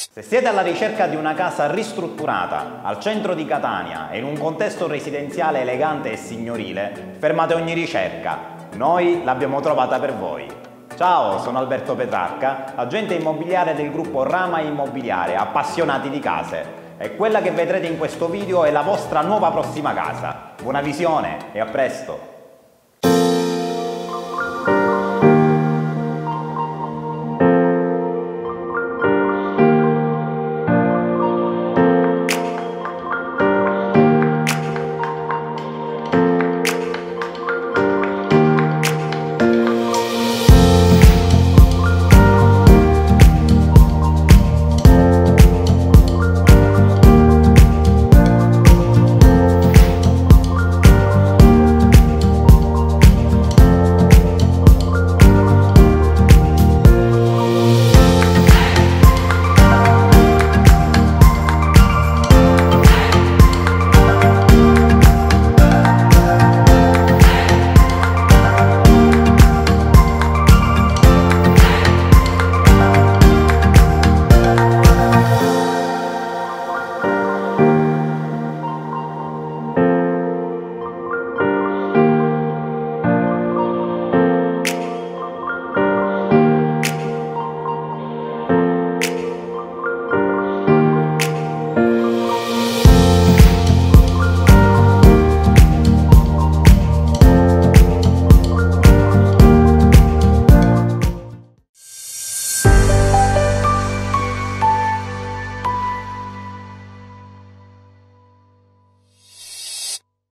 Se siete alla ricerca di una casa ristrutturata al centro di Catania e in un contesto residenziale elegante e signorile, fermate ogni ricerca. Noi l'abbiamo trovata per voi. Ciao, sono Alberto Petrarca, agente immobiliare del gruppo Rama Immobiliare, appassionati di case. E quella che vedrete in questo video è la vostra nuova prossima casa. Buona visione e a presto!